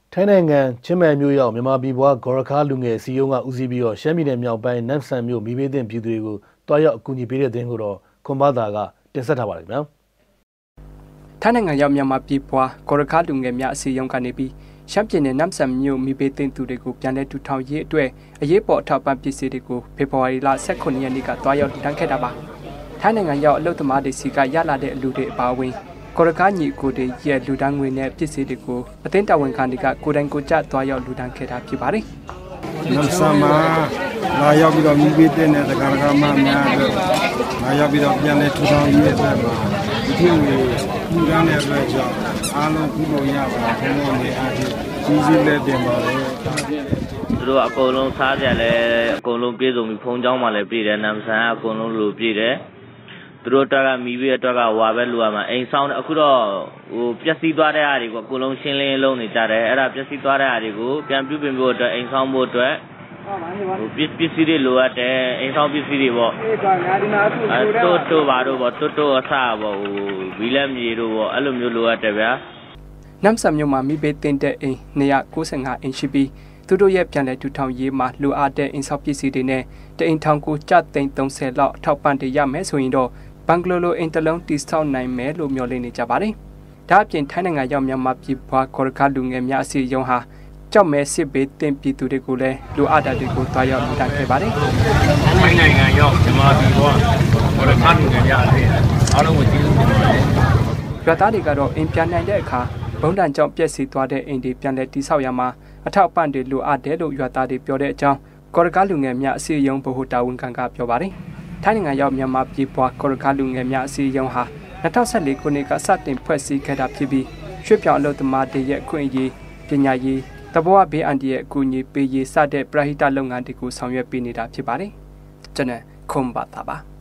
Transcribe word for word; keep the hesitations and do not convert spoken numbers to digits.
ထိုင်းနိုင်ငံချင်းမဲမြို့ရောက်မြန်မာပြည်ပွားဂေါ်ရခါလူငယ်စီယုံကဦးစီးပြီးတော့ရှမ်းပြည်နယ်မြောက်ပိုင်းနမ်ဆန်မြို့မိဘသင်ပြည်သူတွေကိုတွားရောက်အကူအညီပေးတဲ့တဲ့င်းကိုတော့ခွန်ဘာသာကတင်ဆက်ထားပါတယ်ခင်ဗျာထိုင်းနိုင်ငံရောက်မြန်မာပြည်ပွားဂေါ်ရခါလူငယ်များအစီအရုံးကနေပြီးရှမ်းပြည်နယ်နမ်ဆန်မြို့မိဘသင်သူတွေကိုပြန်လည်ထူထောင်ရေးအတွက်အရေးပေါ်အထောက်ပံ့ပစ္စည်းတွေကိုဖေဖော်ဝါရီလ၁၉ရက်နေ့ကတွားရောက်တန်းခဲ့တာပါထိုင်းနိုင်ငံရောက်အလုပ်သမားတွေစီကရလာတဲ့အလူတွေအပါအဝင်ဂေါ်ရခါညီကိုတွေရဲ့လူတန်းငွေနဲ့ပစ္စည်းတွေကိုအသင်းတော်ဝန်ခံတွေကကိုယ်တိုင်ကိုယ်ကျတွားရောက်လူတန်းခဲ့တာဖြစ်ပါတယ်နမ်ဆန်မှာလာရောက်ပြီးတော့မိဘတဲ့နဲ့တက္ကရာမများတို့လာရောက်ပြီးတော့ပြန်လည်ထူထောင်ရေးအတွက်မှာဒီလိုလူတန်းတဲ့အတွက်ကြောင့်အားလုံးပြုလုပ်ရပါဘုံဘုံနဲ့အားဖြင့်ကြီးကြီးလက်တင်ပါလေသူတို့အကုန်လုံးစားကြလဲအကုန်လုံးပြေဆုံးပြီးဖုံးချောင်းမှလည်းပြည်တယ်နမ်ဆန်အကုန်လုံးလိုပြည်တယ်သူတို့တက်ကမိဘအတွက်ကဝါပဲလူရမှာအိမ်ဆောင်အခုတော့ဟိုပျက်စီးသွားတဲ့အားတွေကိုအကုန်လုံးရှင်းလင်းလုံးနေကြတယ်အဲ့ဒါပျက်စီးသွားတဲ့အားတွေကိုပြန်ပြုပြင်ဖို့အတွက်အိမ်ဆောင်ဖို့အတွက်ဟိုပစ္စည်းတွေလိုအပ်တယ်အိမ်ဆောင်ပစ္စည်းတွေပေါ့အဲတိုးတိုးပါတော့ပေါ့တိုးတိုးအဆပေါ့ဟိုဘီလက်မြေတို့ပေါ့အဲ့လိုမျိုးလိုအပ်တယ်ဗျာနမ်ဆန်မြို့မှာမိဘတင်တဲ့အိမ်၂၉၅အိမ်ရှိပြီးသူတို့ရဲ့ပြန်လည်ထူထောင်ရေးမှာလိုအပ်တဲ့အိမ်ဆောင်ပစ္စည်းတွေနဲ့တအိမ်ထောင်ကိုကျပ်သိန်း၃၀လောက်အထောက်ပံ့တွေရမယ်ဆိုရင်တော့ဘန်ဂလိုလိုအင်တလုံးတီဆောက်နိုင်မယ်လို့မျှော်လင့်နေကြပါတယ်။ဒါအပြင်ထိုင်းနိုင်ငံရောက်မြန်မာပြည်ပွားဂေါ်ရခါလူငယ်များအစီအရုံးဟာကြောက်မဲစစ်ဘေးတင်ပြည်သူတွေကိုလည်းလိုအပ်တာတွေကိုတွားရောက်လူတိုင်းခဲ့ပါတယ်။ထိုင်းနိုင်ငံရောက်မြန်မာပြည်ပွားဂေါ်ရခါလူငယ်များအစီအရုံးအားလုံးကိုကျေးဇူးတင်ပါတယ်။ရွာသားတွေကတော့အိမ်ပြန်နိုင်တဲ့အခါဘုံတန်ကြောင့်ပြည့်စည်သွားတဲ့အိမ်တွေပြန်လည်တိဆောက်ရမှာအထောက်အပံ့တွေလိုအပ်တယ်လို့ရွာသားတွေပြောတဲ့အကြောင်းဂေါ်ရခါလူငယ်များအစီအရုံးဗဟိုတာဝန်ခံကပြောပါတယ်။ထိုင်းနိုင်ငံရောက်မြန်မာပြည်ပွားဂေါ်ရခါလူငယ်များအစည်းအရုံးဟာ၂၀၁၄ခုနှစ်ကစတင်ဖွဲ့စည်းခဲ့တာဖြစ်ပြီးရွှေ့ပြောင်းအလုပ်သမားတွေရဲ့အခွင့်အရေးပညာရေးတဘောဝဘေးအန္တရာယ်အကူအညီပေးရေးစတဲ့ပရဟိတလုပ်ငန်းတွေကိုဆောင်ရွက်ပေးနေတာဖြစ်ပါတယ်။ကျွန်တော်ခွန်ဘာသာပါ